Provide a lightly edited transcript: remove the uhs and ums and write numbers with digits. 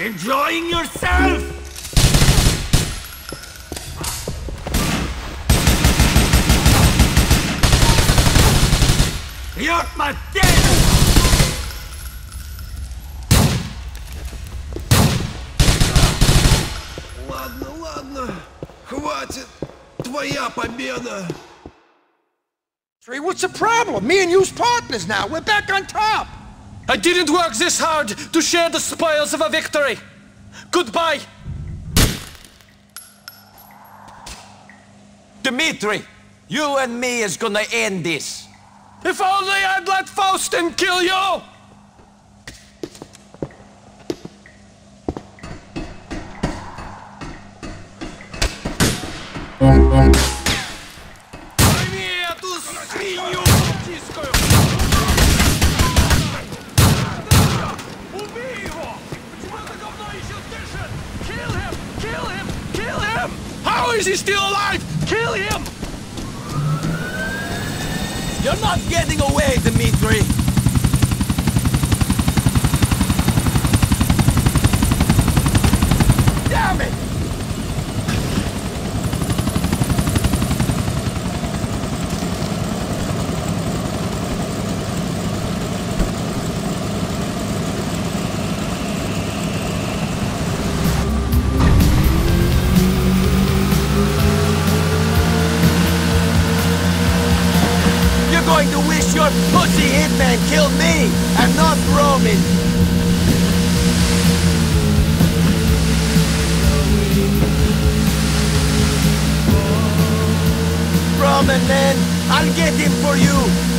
Enjoying yourself? You're my dead! Ладно, ладно. Хватит. Твоя победа. Trey, what's the problem? Me and you's partners now. We're back on top. I didn't work this hard to share the spoils of a victory. Goodbye. Dmitri, you and me is gonna end this. If only I'd let Faustin kill you! Пойми эту свинью птицкую! Убей его! Почему это говно еще дышит? Kill him! Kill him! Kill him! How is he still alive? Kill him! You're not getting away, Dmitri! Damn it! You're going to wish your pussy hitman killed me, and not Roman! Roman, man, I'll get him for you!